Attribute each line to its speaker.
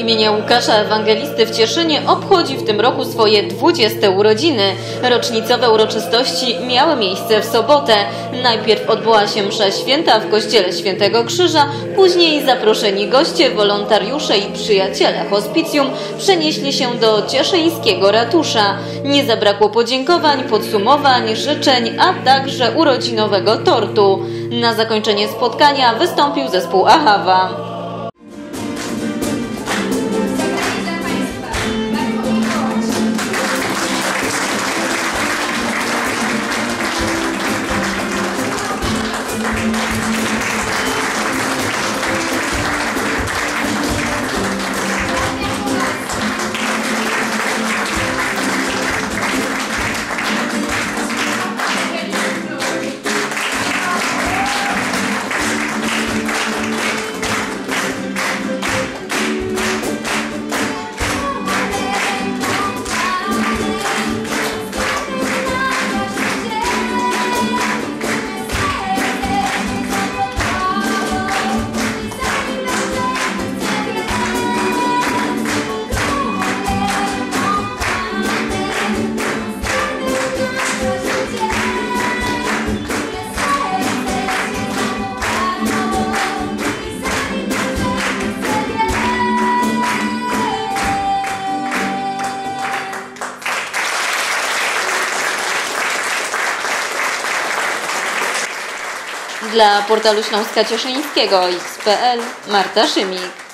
Speaker 1: imienia Łukasza Ewangelisty w Cieszynie obchodzi w tym roku swoje 20. urodziny. Rocznicowe uroczystości miały miejsce w sobotę. Najpierw odbyła się msza święta w kościele Świętego Krzyża, później zaproszeni goście, wolontariusze i przyjaciele hospicjum przenieśli się do cieszyńskiego ratusza. Nie zabrakło podziękowań, podsumowań, życzeń, a także urodzinowego tortu. Na zakończenie spotkania wystąpił zespół Ahawa. Dla portalu Śląska Cieszyńskiego X.pl Marta Szymik.